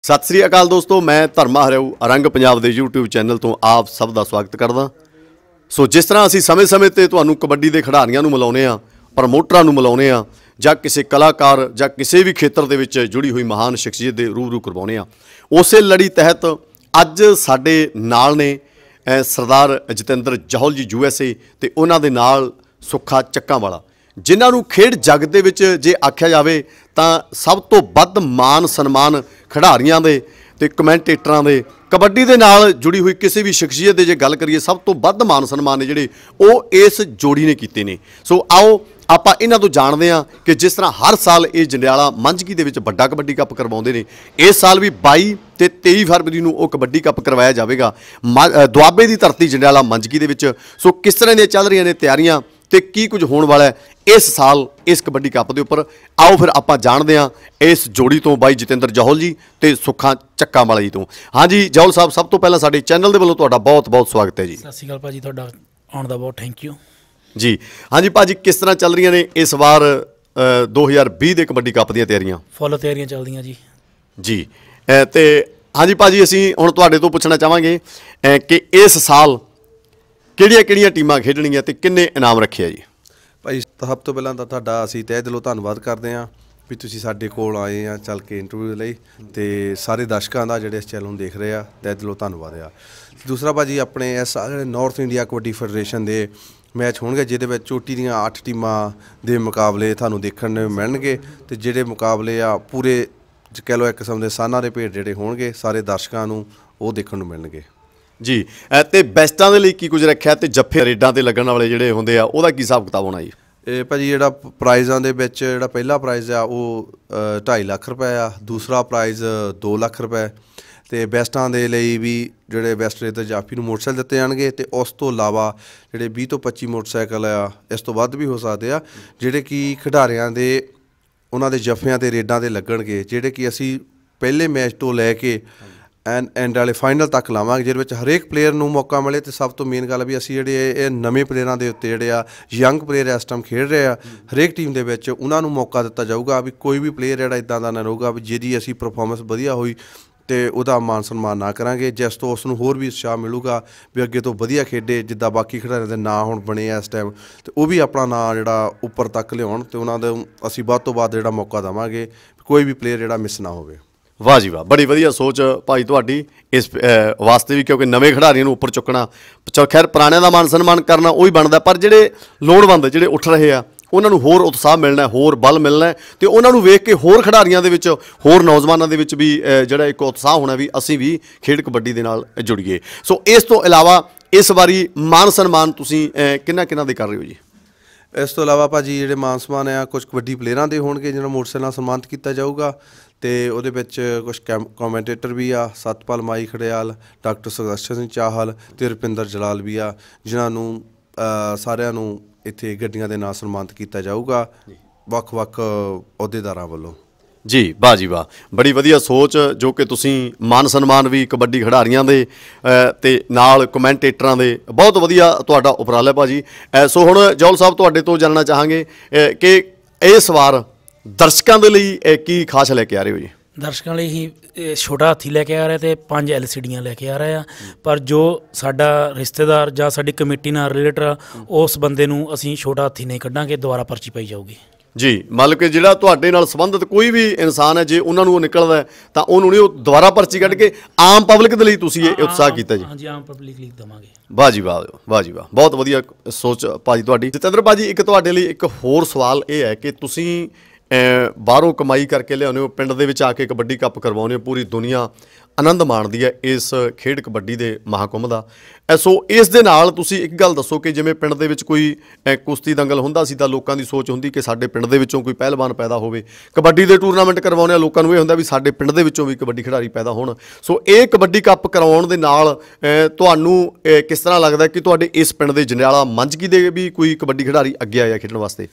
सत श्री अकाल दोस्तों, मैं धर्मा हरियाऊ रंग पंजाब के यूट्यूब चैनल तो आप सब का स्वागत करदा। सो जिस तरह असी समय समय पर तुहानूं कबड्डी के खिडारियों नूं मिलाउने आ, प्रमोटरां नूं मिलाउने आ, जां किसी कलाकार जां किसी भी खेत्र दे विच जुड़ी हुई महान शख्सियत दे रूबरू करवाउने आ, उसे लड़ी तहत अज साडे नाल ने सरदार जतिंदर जौहल जी USA ते उन्हां दे नाल सुखा चक्कां वाला, जिन्हां नूं खेड जग दे विच जे आख्या जावे तां सब तो वध मान सन्मान खिडारियां दे ते कमेंटेटरां दे कबड्डी दे नाल जुड़ी हुई किसी भी शख्सियत दे जे गल करिए सब तो वध मान सन्मान ने जिहड़े ओह इस जोड़ी ने कीते ने। सो आओ ਆਪਾਂ ਇਹਨਾਂ ਤੋਂ ਜਾਣਦੇ ਹਾਂ कि जिस तरह हर साल ये जंडियाला मंझगी ਦੇ ਵਿੱਚ ਵੱਡਾ कबड्डी कप करवाਉਂਦੇ ਨੇ, इस साल भी 22 ਤੇ 23 फरवरी ਨੂੰ ਉਹ कबड्डी कप करवाया जाएगा ਦੁਆਬੇ ਦੀ ਧਰਤੀ ਜੰਡਿਆਲਾ ਮੰਝਗੀ ਦੇ ਵਿੱਚ। ਸੋ ਕਿਸ ਤਰ੍ਹਾਂ ਦੀਆਂ ਚੱਲ ਰਹੀਆਂ ਨੇ ਤਿਆਰੀਆਂ ਤੇ ਕੀ ਕੁਝ ਹੋਣ ਵਾਲਾ ਹੈ ਇਸ ਸਾਲ ਇਸ कबड्डी कप ਦੇ ਉੱਪਰ, ਆਓ ਫਿਰ ਆਪਾਂ ਜਾਣਦੇ ਹਾਂ ਇਸ ਜੋੜੀ ਤੋਂ ਬਾਈ ਜਤਿੰਦਰ ਜੌਹਲ ਜੀ ਤੇ ਸੁੱਖਾ ਚੱਕਾ ਵਾਲਾ ਜੀ ਤੋਂ। ਹਾਂਜੀ ਜੌਹਲ ਸਾਹਿਬ, ਸਭ ਤੋਂ ਪਹਿਲਾਂ ਸਾਡੇ ਚੈਨਲ ਦੇ ਵੱਲੋਂ ਤੁਹਾਡਾ ਬਹੁਤ ਬਹੁਤ ਸਵਾਗਤ ਹੈ ਜੀ। ਸਤਿ ਸ਼੍ਰੀ ਅਕਾਲ ਭਾਜੀ, ਤੁਹਾਡਾ ਆਉਣ ਦਾ ਬਹੁਤ ਥੈਂਕ ਯੂ जी। हाँ जी भाजी, किस तरह चल रही ने इस बार 2020 के कबड्डी कप दी तैयारियां? फुल तैयारियां चलदियां जी। जी तो हाँ जी भाजी, असीं हुण तुहाडे तो पुछना चाहांगे कि इस साल किहड़ियां टीमां खेडणगीਆਂ ते किन्ने इनाम रखे आ जी? भाई सब तो पहलां तां तुहाडा असीं तहे दिलों धन्नवाद करदे हां भी तुसीं साडे कोल आए आ चल के इंटरव्यू लई, ते सारे दर्शकां दा जिहड़े इस चैनल नूं देख रहे आ तहे दिलों धन्नवाद आ। दूसरा भाजी, अपने इस नॉर्थ इंडिया कबड्डी फेडरेशन दे मैच होणगे जिहदे विच चोटी दीआं 8 टीमां दे मुकाबले तुहानूं देखण नूं मिलणगे, ते जिहड़े मुकाबले आ पूरे कह लो एक किस्म दे सानां दे भेट जिहड़े होणगे सारे दर्शकां नूं ओह देखण नूं मिलणगे जी। ते बेस्टां दे लई की कुਝ ਰੱਖਿਆ ਤੇ ਜੱਫੇ ਰੇਡਾਂ ਤੇ ਲੱਗਣ ਵਾਲੇ ਜਿਹੜੇ ਹੁੰਦੇ ਆ ਉਹਦਾ ਕੀ ਹਿਸਾਬ ਕਿਤਾਬ ਹੋਣਾ ਜੀ? ਇਹ ਭਾਜੀ ਜਿਹੜਾ ਪ੍ਰਾਈਜ਼ਾਂ ਦੇ ਵਿੱਚ ਜਿਹੜਾ ਪਹਿਲਾ ਪ੍ਰਾਈਜ਼ ਆ ਉਹ 2.5 ਲੱਖ ਰੁਪਏ ਆ, ਦੂਸਰਾ ਪ੍ਰਾਈਜ਼ 2 ਲੱਖ ਰੁਪਏ, ਤੇ ਬੈਸਟਾਂ ਦੇ ਲਈ ਵੀ ਜਿਹੜੇ ਬੈਸਟ ਰੇਡਰ ਜਾਫੀ ਨੂੰ ਮੋਟਰਸਾਈਕਲ ਦਿੱਤੇ ਜਾਣਗੇ, ਤੇ ਉਸ ਤੋਂ ਇਲਾਵਾ ਜਿਹੜੇ 20 ਤੋਂ 25 ਮੋਟਰਸਾਈਕਲ ਆ, ਇਸ ਤੋਂ ਵੱਧ ਵੀ ਹੋ ਸਕਦੇ ਆ, ਜਿਹੜੇ ਕਿ ਖਿਡਾਰੀਆਂ ਦੇ ਉਹਨਾਂ ਦੇ ਜੱਫਿਆਂ ਤੇ ਰੇਡਾਂ ਦੇ ਲੱਗਣਗੇ, ਜਿਹੜੇ ਕਿ ਅਸੀਂ ਪਹਿਲੇ ਮੈਚ ਤੋਂ ਲੈ ਕੇ ਐਂਡ ਵਾਲੇ ਫਾਈਨਲ ਤੱਕ ਲਾਵਾਂਗੇ, ਜਿਹਦੇ ਵਿੱਚ ਹਰੇਕ ਪਲੇਅਰ ਨੂੰ ਮੌਕਾ ਮਿਲੇ। ਤੇ ਸਭ ਤੋਂ ਮੇਨ ਗੱਲ ਵੀ ਅਸੀਂ ਜਿਹੜੇ ਇਹ ਨਵੇਂ ਪਲੇਅਰਾਂ ਦੇ ਉੱਤੇ ਜਿਹੜੇ ਆ ਯੰਗ ਪਲੇਅਰ ਇਸ ਟਾਈਮ ਖੇਡ ਰਹੇ ਆ ਹਰੇਕ ਟੀਮ ਦੇ ਵਿੱਚ, ਉਹਨਾਂ ਨੂੰ ਮੌਕਾ ਦਿੱਤਾ ਜਾਊਗਾ ਵੀ ਕੋਈ ਵੀ ਪਲੇਅਰ ਜਿਹੜਾ ਇੱਦਾਂ ਦਾ ਨਾ ਰਹੂਗਾ ਵੀ ਜਿਹਦੀ ਅਸੀਂ ਪਰਫੋਰਮੈਂਸ ਵਧੀਆ ਹੋਈ ਤੇ ਉਹਦਾ ਮਾਨ ਸਨਮਾਨ ਨਾ ਕਰਾਂਗੇ, ਜਿਸ ਤੋਂ ਉਸ ਨੂੰ ਹੋਰ ਵੀ ਉਤਸ਼ਾਹ ਮਿਲੂਗਾ ਵੀ ਅੱਗੇ ਤੋਂ ਵਧੀਆ ਖੇਡੇ, ਜਿੱਦਾਂ ਬਾਕੀ ਖਿਡਾਰੀਆਂ ਦੇ ਨਾਂ ਹੁਣ ਬਣੇ ਆ ਇਸ ਟਾਈਮ, ਤੇ ਉਹ ਵੀ ਆਪਣਾ ਨਾਂ ਜਿਹੜਾ ਉੱਪਰ ਤੱਕ ਲਿਆਉਣ, ਤੇ ਉਹਨਾਂ ਦੇ ਅਸੀਂ ਵੱਧ ਤੋਂ ਵੱਧ ਜਿਹੜਾ ਮੌਕਾ ਦੇਵਾਂਗੇ, ਕੋਈ ਵੀ ਪਲੇਅਰ ਜਿਹੜਾ ਮਿਸ ਨਾ ਹੋਵੇ। वाह जी वाह, बड़ी वधिया सोच भाई तुहाडी इस वास्ते भी, क्योंकि नवे खिडारियों नूं उपर चुकना, खैर पुराणिਆਂ ਦਾ मान सन्मान करना ਉਹੀ ਬਣਦਾ, ਪਰ ਜਿਹੜੇ ਲੋੜਵੰਦ ਜਿਹੜੇ ਉੱਠ ਰਹੇ ਆ ਉਹਨਾਂ ਨੂੰ ਹੋਰ ਉਤਸ਼ਾਹ ਮਿਲਣਾ, ਹੋਰ ਬਲ ਮਿਲਣਾ, ਤੇ ਉਹਨਾਂ ਨੂੰ ਵੇਖ ਕੇ ਹੋਰ ਖਿਡਾਰੀਆਂ ਦੇ ਵਿੱਚ ਹੋਰ ਨੌਜਵਾਨਾਂ ਦੇ ਵਿੱਚ ਵੀ ਜਿਹੜਾ ਇੱਕ ਉਤਸ਼ਾਹ ਹੋਣਾ ਵੀ ਅਸੀਂ ਵੀ ਖੇਡ ਕਬੱਡੀ ਦੇ ਨਾਲ ਜੁੜੀਏ। ਸੋ ਇਸ ਤੋਂ ਇਲਾਵਾ ਇਸ ਵਾਰੀ ਮਾਨ ਸਨਮਾਨ ਤੁਸੀਂ ਕਿਹਨਾਂ ਦੇ ਕਰ ਰਹੇ ਹੋ ਜੀ? ਇਸ ਤੋਂ ਇਲਾਵਾ ਭਾਜੀ ਜਿਹੜੇ ਮਾਨ ਸਨਮਾਨ ਆ ਕੁਝ ਕਬੱਡੀ ਪਲੇਅਰਾਂ ਦੇ ਹੋਣਗੇ ਜਿਹਨਾਂ ਨੂੰ ਮੋਟਰਸਾਈਕਲ ਨਾਲ ਸਨਮਾਨਿਤ ਕੀਤਾ ਜਾਊਗਾ, ਤੇ ਉਹਦੇ ਵਿੱਚ ਕੁਝ ਕਮੈਂਟੇਟਰ ਵੀ ਆ, ਸਤਪਾਲ ਮਾਈ ਖੜਿਆਲ, ਡਾਕਟਰ ਸੁਦਰਸ਼ਨ ਸਿੰਘ ਚਾਹਲ ਤੇ ਰੁਪਿੰਦਰ ਜਲਾਲ ਵੀ ਆ, ਜਿਨ੍ਹਾਂ ਨੂੰ ਸਾਰਿਆਂ ਨੂੰ ਇੱਥੇ ਗੱਡੀਆਂ ਦੇ ਨਾਲ ਸਨਮਾਨਿਤ ਕੀਤਾ ਜਾਊਗਾ ਵੱਖ-ਵੱਖ ਅਹੁਦੇਦਾਰਾਂ ਵੱਲੋਂ। जी वाह जी वाह, बड़ी वधिया सोच जो कि तुसीं मान सन्मान भी कबड्डी खिडारियां दे ते नाल कमेंटेटरां दे बहुत वधिया तुहाडा उपराला भाजी। सो हुण जौहल साहब तुहाडे तो जानना चाहांगे कि इस वार दर्शकों के लिए की खास लैके आ रहे हो जी? ਦਰਸ਼ਕਾਂ ਲਈ ਹੀ ਛੋਟਾ ਹਾਥੀ ਲੈ ਕੇ ਆ ਰਹੇ ਤੇ 5 LCDਆਂ ਲੈ ਕੇ ਆ ਰਹੇ ਆ, ਪਰ ਜੋ ਸਾਡਾ ਰਿਸ਼ਤੇਦਾਰ ਜਾਂ ਸਾਡੀ ਕਮੇਟੀ ਨਾਲ ਰਿਲੇਟਡ ਉਸ ਬੰਦੇ ਨੂੰ ਅਸੀਂ ਛੋਟਾ ਹਾਥੀ ਨਹੀਂ ਕੱਢਾਂਗੇ, ਦੁਬਾਰਾ ਪਰਚੀ ਪਾਈ ਜਾਊਗੀ जी। मतलब कि ਜਿਹੜਾ ਤੁਹਾਡੇ ਨਾਲ ਸੰਬੰਧਿਤ ਕੋਈ ਵੀ ਇਨਸਾਨ ਹੈ, ਜੇ ਉਹਨਾਂ ਨੂੰ ਉਹ ਨਿਕਲਦਾ ਤਾਂ ਉਹਨੂੰ ਨਹੀਂ, ਉਹ ਦੁਬਾਰਾ ਪਰਚੀ ਕੱਢ ਕੇ ਆਮ ਪਬਲਿਕ ਦੇ ਲਈ ਤੁਸੀਂ ਇਹ ਉਤਸ਼ਾਹ ਕੀਤਾ ਜੀ? ਹਾਂਜੀ, ਆਮ ਪਬਲਿਕ ਲਈ ਦੇਵਾਂਗੇ। ਵਾਹ ਜੀ ਵਾਹ, ਵਾਹ ਜੀ ਵਾਹ, ਬਹੁਤ ਵਧੀਆ ਸੋਚ ਭਾਜੀ ਤੁਹਾਡੀ। ਜਤਿੰਦਰ ਭਾਜੀ, ਇੱਕ ਤੁਹਾਡੇ ਲਈ ਇੱਕ ਹੋਰ ਸਵਾਲ ਇਹ ਹੈ ਕਿ ਤੁਸੀਂ ਬਾਹਰੋਂ ਕਮਾਈ ਕਰਕੇ ਲਿਆਉਂਦੇ ਹੋ, ਪਿੰਡ ਦੇ ਵਿੱਚ ਆ ਕੇ ਕਬੱਡੀ ਕੱਪ ਕਰਵਾਉਂਦੇ ਹੋ, ਪੂਰੀ ਦੁਨੀਆ ਆਨੰਦ ਮਾਣਦੀ ਹੈ ਇਸ ਖੇਡ ਕਬੱਡੀ ਦੇ ਮਹਾਕੁੰਭ ਦਾ। ਸੋ ਇਸ ਦੇ ਨਾਲ ਤੁਸੀਂ ਇੱਕ ਗੱਲ ਦੱਸੋ ਕਿ ਜਿਵੇਂ ਪਿੰਡ ਦੇ ਵਿੱਚ ਕੋਈ ਕੁਸ਼ਤੀ ਦੰਗਲ ਹੁੰਦਾ ਸੀ ਤਾਂ ਲੋਕਾਂ ਦੀ ਸੋਚ ਹੁੰਦੀ ਕਿ ਸਾਡੇ ਪਿੰਡ ਦੇ ਵਿੱਚੋਂ ਕੋਈ ਪਹਿਲਵਾਨ ਪੈਦਾ ਹੋਵੇ, ਕਬੱਡੀ ਦੇ ਟੂਰਨਾਮੈਂਟ ਕਰਵਾਉਂਦੇ ਆ, ਲੋਕਾਂ ਨੂੰ ਇਹ ਹੁੰਦਾ ਵੀ ਸਾਡੇ ਪਿੰਡ ਦੇ ਵਿੱਚੋਂ ਵੀ ਕਬੱਡੀ ਖਿਡਾਰੀ ਪੈਦਾ ਹੋਣ। ਸੋ ਇਹ ਕਬੱਡੀ ਕੱਪ ਕਰਵਾਉਣ ਦੇ ਨਾਲ ਤੁਹਾਨੂੰ ਕਿਸ ਤਰ੍ਹਾਂ ਲੱਗਦਾ ਕਿ ਤੁਹਾਡੇ ਇਸ ਪਿੰਡ ਦੇ ਜੰਡਿਆਲਾ ਮੰਝਗੀ ਦੇ ਵੀ ਕੋਈ ਕਬੱਡੀ ਖਿਡਾਰੀ ਅੱਗੇ ਆਇਆ ਖੇਡਣ ਵਾਸਤੇ?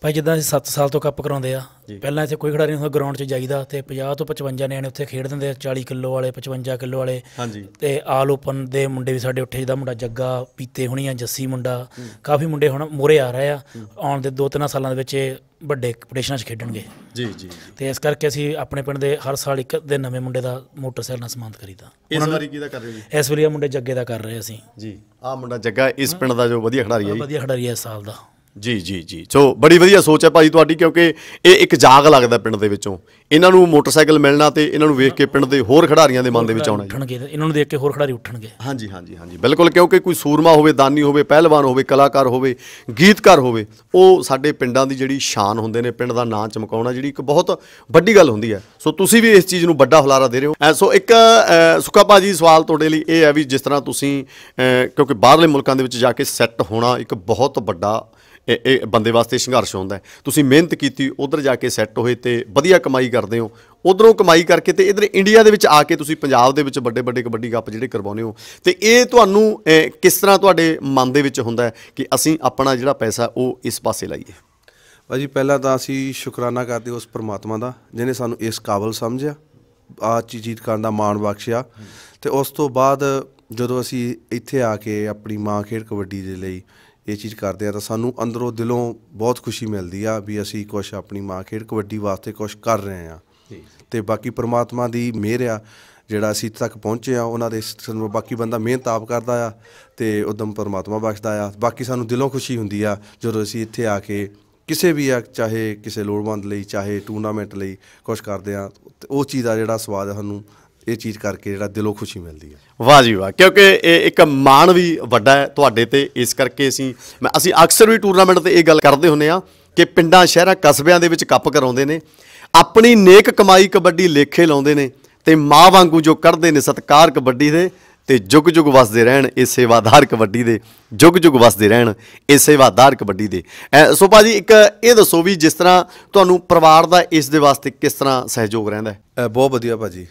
ਭਾਈ ਜਿੱਦਾਂ ਅਸੀਂ 7 ਸਾਲ ਤੋਂ ਕੱਪ ਕਰਾਉਂਦੇ ਆ, ਪਹਿਲਾਂ ਇੱਥੇ ਕੋਈ ਖਿਡਾਰੀ ਨਹੀਂ ਹੁੰਦਾ, ਗਰਾਊਂਡ 'ਚ ਜਾਈਦਾ ਤੇ 50 ਤੋਂ 55 ਨਿਆਣੇ ਉੱਥੇ ਖੇਡ ਦਿੰਦੇ ਆ, 40 ਕਿਲੋ ਵਾਲੇ 55 ਕਿਲੋ ਵਾਲੇ। ਹਾਂਜੀ। ਤੇ ਆਲ ਓਪਨ ਦੇ ਮੁੰਡੇ ਵੀ ਸਾਡੇ ਉੱਠੇ, ਜਿੱਦਾਂ ਮੁੰਡਾ ਜੱਗਾ ਪੀਤੇ ਹੋਣੀ ਆ, ਜੱਸੀ ਮੁੰਡਾ, ਕਾਫੀ ਮੁੰਡੇ ਹੁਣ ਮੂਹਰੇ ਆ ਰਹੇ ਆ। ਆਉਣ ਦੇ 2-3 ਸਾਲਾਂ ਦੇ ਵਿੱਚ ਇਹ ਵੱਡੇ ਕੰਪੀਟੀਸ਼ਨਾਂ 'ਚ ਖੇਡਣਗੇ ਜੀ ਜੀ। ਤੇ ਇਸ ਕਰਕੇ ਅਸੀਂ ਆਪਣੇ ਪਿੰਡ ਦੇ ਹਰ ਸਾਲ ਇੱਕ ਦੇ ਨਵੇਂ ਮੁੰਡੇ ਦਾ ਮੋਟਰਸਾਈਕਲ ਨਾਲ ਸਨਮਾਨਿਤ ਕਰੀਦਾ। ਇਸ ਵਾਰੀ ਕਿਹਦਾ ਕਰ ਰਹੇ ਹੋ ਜੀ? ਇਸ ਵਾਰੀ ਆ ਮੁੰਡੇ ਜੱਗੇ ਦਾ ਕਰ ਰਹੇ ਅਸੀਂ ਜੀ। ਆਹ ਮੁੰਡਾ ਜੱਗਾ ਇਸ ਪਿੰਡ ਦਾ ਜੋ ਵਧੀਆ ਖਿਡਾਰੀ ਹੈ ਜੀ। ਵਧੀਆ ਖਿਡਾਰੀ ਹੈ ਇਸ ਸਾਲ ਦਾ। ਜੀ ਜੀ ਜੀ। ਸੋ ਬੜੀ ਵਧੀਆ ਸੋਚ ਹੈ ਭਾਜੀ ਤੁਹਾਡੀ, ਕਿਉਂਕਿ ਇਹ ਇੱਕ ਜਾਗ ਲੱਗਦਾ ਪਿੰਡ ਦੇ ਵਿੱਚੋਂ। ਇਹਨਾਂ ਨੂੰ ਮੋਟਰਸਾਈਕਲ ਮਿਲਣਾ ਤੇ ਇਹਨਾਂ ਨੂੰ ਵੇਖ ਕੇ ਪਿੰਡ ਦੇ ਹੋਰ ਖਿਡਾਰੀਆਂ ਦੇ ਮਨ ਦੇ ਵਿੱਚ ਆਉਣਾ ਉੱਠਣਗੇ, ਇਹਨਾਂ ਨੂੰ ਦੇਖ ਕੇ ਹੋਰ ਖਿਡਾਰੀ ਉੱਠਣਗੇ। ਹਾਂਜੀ ਹਾਂਜੀ ਹਾਂਜੀ ਬਿਲਕੁਲ, ਕਿਉਂਕਿ ਕੋਈ ਸੂਰਮਾ ਹੋਵੇ, ਦਾਨੀ ਹੋਵੇ, ਪਹਿਲਵਾਨ ਹੋਵੇ, ਕਲਾਕਾਰ ਹੋਵੇ, ਗੀਤਕਾਰ ਹੋਵੇ, ਉਹ ਸਾਡੇ ਪਿੰਡਾਂ ਦੀ ਜਿਹੜੀ ਸ਼ਾਨ ਹੁੰਦੇ ਨੇ, ਪਿੰਡ ਦਾ ਨਾਂ ਚਮਕਾਉਣਾ ਜਿਹੜੀ ਇੱਕ ਬਹੁਤ ਵੱਡੀ ਗੱਲ ਹੁੰਦੀ ਹੈ। ਸੋ ਤੁਸੀਂ ਵੀ ਇਸ ਚੀਜ਼ ਨੂੰ ਵੱਡਾ ਹੁਲਾਰਾ ਦੇ ਰਹੇ ਹੋ। ਸੋ ਇੱਕ ਸੁੱਖਾ ਭਾਜੀ ਸਵਾਲ ਤੁਹਾਡੇ ਲਈ ਇਹ ਹੈ ਵੀ ਜਿਸ ਤਰ੍ਹਾਂ ਤੁਸੀਂ ਕਿਉਂਕਿ ਬਾਹਰਲੇ ਮੁਲਕਾਂ ਦੇ ਵਿੱਚ ਜਾ ਕੇ ਸੈੱਟ ਹੋਣਾ ਇੱਕ ਬਹੁਤ ਵੱਡਾ ਇਹ ਬੰਦੇ ਵਾਸਤੇ ਸੰਘਰਸ਼ ਹੁੰਦਾ ਹੈ। ਤੁਸੀਂ ਮਿਹਨਤ ਕੀਤੀ, ਉੱਧਰ ਜਾ ਕੇ ਸੈੱਟ ਹੋਏ ਤੇ ਵਧੀਆ ਕਮਾਈ ਕਰਦੇ ਹੋ, ਉੱਧਰੋਂ ਕਮਾਈ ਕਰਕੇ ਤੇ ਇੱਧਰ ਇੰਡੀਆ ਦੇ ਵਿੱਚ ਆ ਕੇ ਤੁਸੀਂ ਪੰਜਾਬ ਦੇ ਵਿੱਚ ਵੱਡੇ ਵੱਡੇ ਕਬੱਡੀ ਕੱਪ ਜਿਹੜੇ ਕਰਵਾਉਂਦੇ ਹੋ, ਤੇ ਇਹ ਤੁਹਾਨੂੰ ਕਿਸ ਤਰ੍ਹਾਂ ਤੁਹਾਡੇ ਮਨ ਦੇ ਵਿੱਚ ਹੁੰਦਾ ਹੈ ਕਿ ਅਸੀਂ ਆਪਣਾ ਜਿਹੜਾ ਪੈਸਾ ਉਹ ਇਸ ਪਾਸੇ ਲਾਈਏ? ਭਾਜੀ ਪਹਿਲਾਂ ਤਾਂ ਅਸੀਂ ਸ਼ੁਕਰਾਨਾ ਕਰਦੇ ਉਸ ਪਰਮਾਤਮਾ ਦਾ ਜਿਹਨੇ ਸਾਨੂੰ ਇਸ ਕਾਬਲ ਸਮਝਿਆ, ਆਹ ਚੀਜ਼ ਕਰਨ ਦਾ ਮਾਣ ਬਖਸ਼ਿਆ। ਤੇ ਉਸ ਤੋਂ ਬਾਅਦ ਜਦੋਂ ਅਸੀਂ ਇੱਥੇ ਆ ਕੇ ਆਪਣੀ ਮਾਂ ਖੇਡ ਕਬੱਡੀ ਦੇ ਲਈ ਇਹ ਚੀਜ਼ ਕਰਦੇ ਆ ਤਾਂ ਸਾਨੂੰ ਅੰਦਰੋਂ ਦਿਲੋਂ ਬਹੁਤ ਖੁਸ਼ੀ ਮਿਲਦੀ ਆ ਵੀ ਅਸੀਂ ਕੁਛ ਆਪਣੀ ਮਾਂ ਖੇਡ ਕਬੱਡੀ ਵਾਸਤੇ ਕੁਛ ਕਰ ਰਹੇ ਹਾਂ। ਤੇ ਬਾਕੀ ਪਰਮਾਤਮਾ ਦੀ ਮਿਹਰ ਆ ਜਿਹੜਾ ਅਸੀਂ ਇੱਥੇ ਤੱਕ ਪਹੁੰਚੇ ਆ, ਉਹਨਾਂ ਦੇ ਸਾਨੂੰ ਬਾਕੀ ਬੰਦਾ ਮਿਹਨਤ ਆਪ ਕਰਦਾ ਆ ਤੇ ਉਦਮ ਪਰਮਾਤਮਾ ਬਖਸ਼ਦਾ ਆ। ਬਾਕੀ ਸਾਨੂੰ ਦਿਲੋਂ ਖੁਸ਼ੀ ਹੁੰਦੀ ਆ ਜਦੋਂ ਅਸੀਂ ਇੱਥੇ ਆ ਕੇ ਕਿਸੇ ਵੀ ਆ, ਚਾਹੇ ਕਿਸੇ ਲੋੜਵੰਦ ਲਈ, ਚਾਹੇ ਟੂਰਨਾਮੈਂਟ ਲਈ ਕੁਛ ਕਰਦੇ ਆ, ਤੇ ਉਹ ਚੀਜ਼ ਦਾ ਜਿਹੜਾ ਸਵਾਦ ਆ ਸਾਨੂੰ ਇਹ ਚੀਜ਼ ਕਰਕੇ ਜਿਹੜਾ ਦਿਲੋਂ ਖੁਸ਼ੀ ਮਿਲਦੀ ਹੈ। ਵਾਹ ਜੀ ਵਾਹ, ਕਿਉਂਕਿ ਇਹ ਇੱਕ ਮਾਣ ਵੀ ਵੱਡਾ ਹੈ ਤੁਹਾਡੇ ਤੇ। ਇਸ ਕਰਕੇ ਅਸੀਂ ਅਕਸਰ ਵੀ ਟੂਰਨਾਮੈਂਟ ਤੇ ਇਹ ਗੱਲ ਕਰਦੇ ਹੁੰਦੇ ਆ ਕਿ ਪਿੰਡਾਂ ਸ਼ਹਿਰਾਂ ਕਸਬਿਆਂ ਦੇ ਵਿੱਚ ਕੱਪ ਕਰਾਉਂਦੇ ਨੇ, ਆਪਣੀ ਨੇਕ ਕਮਾਈ ਕਬੱਡੀ ਲੇਖੇ ਲਾਉਂਦੇ ਨੇ ਤੇ ਮਾਂ ਵਾਂਗੂ ਜੋ ਕੱਢਦੇ ਨੇ ਸਤਿਕਾਰ ਕਬੱਡੀ ਦੇ, ਤੇ ਜੁਗ ਜੁਗ ਵਸਦੇ ਰਹਿਣ ਇਹ ਸੇਵਾਦਾਰ ਕਬੱਡੀ ਦੇ, ਜੁਗ ਜੁਗ ਵਸਦੇ ਰਹਿਣ ਇਹ ਸੇਵਾਦਾਰ ਕਬੱਡੀ ਦੇ। ਸੋ ਭਾਜੀ ਇੱਕ ਇਹ ਦੱਸੋ ਵੀ ਜਿਸ ਤਰ੍ਹਾਂ ਤੁਹਾਨੂੰ ਪਰਿਵਾਰ ਦਾ ਇਸ ਦੇ ਵਾਸਤੇ ਕਿਸ ਤਰ੍ਹਾਂ ਸਹਿਯੋਗ ਰਹਿੰਦਾ ਹੈ? ਬਹੁਤ ਵਧੀਆ ਭਾਜੀ,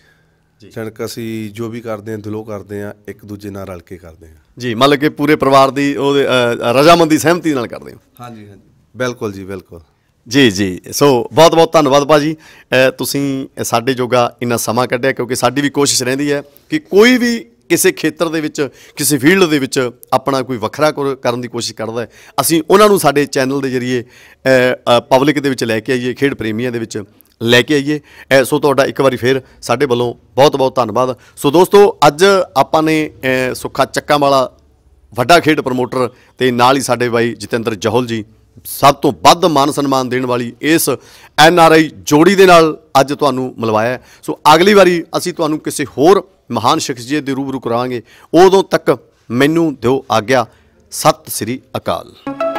ਜਣਕ ਅਸੀਂ ਜੋ ਵੀ ਕਰਦੇ ਹਾਂ ਦਿਲੋਂ ਕਰਦੇ ਹਾਂ, ਇੱਕ ਦੂਜੇ ਨਾਲ ਰਲ ਕੇ ਕਰਦੇ ਹਾਂ ਜੀ। ਮਤਲਬ ਕਿ ਪੂਰੇ ਪਰਿਵਾਰ ਦੀ ਉਹਦੇ ਰਜ਼ਾਮੰਦੀ ਸਹਿਮਤੀ ਨਾਲ ਕਰਦੇ ਹੋ? ਹਾਂਜੀ ਹਾਂਜੀ ਬਿਲਕੁਲ ਜੀ, ਬਿਲਕੁਲ ਜੀ ਜੀ। ਸੋ ਬਹੁਤ ਬਹੁਤ ਧੰਨਵਾਦ ਭਾਜੀ, ਤੁਸੀਂ ਸਾਡੇ ਜੋਗਾ ਇੰਨਾ ਸਮਾਂ ਕੱਢਿਆ, ਕਿਉਂਕਿ ਸਾਡੀ ਵੀ ਕੋਸ਼ਿਸ਼ ਰਹਿੰਦੀ ਹੈ ਕਿ ਕੋਈ ਵੀ ਕਿਸੇ ਖੇਤਰ ਦੇ ਵਿੱਚ, ਕਿਸੇ ਫੀਲਡ ਦੇ ਵਿੱਚ ਆਪਣਾ ਕੋਈ ਵੱਖਰਾ ਕਰਨ ਦੀ ਕੋਸ਼ਿਸ਼ ਕਰਦਾ ਹੈ, ਅਸੀਂ ਉਹਨਾਂ ਨੂੰ ਸਾਡੇ ਚੈਨਲ ਦੇ ਜ਼ਰੀਏ ਪਬਲਿਕ ਦੇ ਵਿੱਚ ਲੈ ਕੇ ਆਈਏ, ਖੇਡ ਪ੍ਰੇਮੀਆਂ ਦੇ ਵਿੱਚ ਲੈ ਕੇ ਆਈਏ। ਸੋ ਤੁਹਾਡਾ ਇੱਕ ਵਾਰੀ ਫਿਰ ਸਾਡੇ ਵੱਲੋਂ ਬਹੁਤ ਬਹੁਤ ਧੰਨਵਾਦ। ਸੋ ਦੋਸਤੋ, ਅੱਜ ਆਪਾਂ ਨੇ ਸੁੱਖਾ ਚੱਕਾਂ ਵਾਲਾ ਵੱਡਾ ਖੇਡ ਪ੍ਰਮੋਟਰ ਤੇ ਨਾਲ ਹੀ ਸਾਡੇ ਬਾਈ ਜਤਿੰਦਰ ਜਹਲ ਜੀ, ਸਭ ਤੋਂ ਵੱਧ ਮਾਨ ਸਨਮਾਨ ਦੇਣ ਵਾਲੀ ਇਸ NRI ਜੋੜੀ ਦੇ ਨਾਲ ਅੱਜ ਤੁਹਾਨੂੰ ਮਿਲਵਾਇਆ। ਸੋ ਅਗਲੀ ਵਾਰੀ ਅਸੀਂ ਤੁਹਾਨੂੰ ਕਿਸੇ ਹੋਰ ਮਹਾਨ ਸ਼ਖਸੀਅਤ ਦੇ ਰੂਬਰੂ ਕਰਾਵਾਂਗੇ। ਉਦੋਂ ਤੱਕ ਮੈਨੂੰ ਦਿਓ ਆਗਿਆ। ਸਤਿ ਸ੍ਰੀ ਅਕਾਲ।